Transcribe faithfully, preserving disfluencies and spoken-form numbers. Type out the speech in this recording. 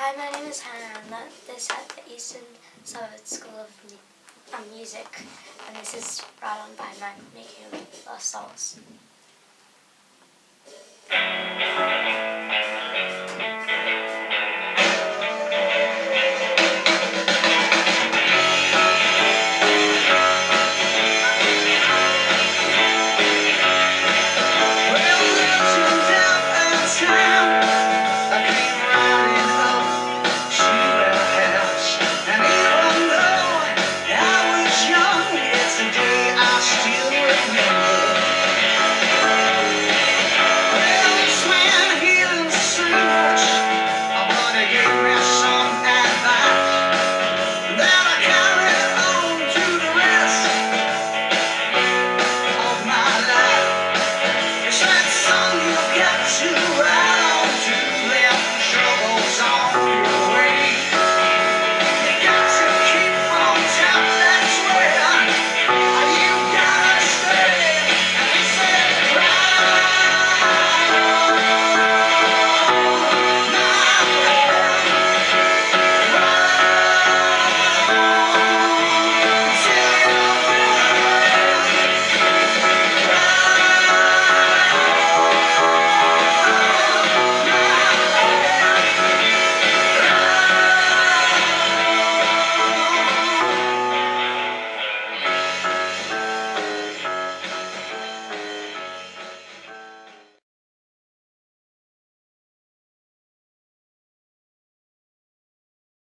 Hi, my name is Hannah. I'm at this at the Eastern Suburbs School of Mu um, Music, and this is brought on by my making Lost Souls. It's that song you got to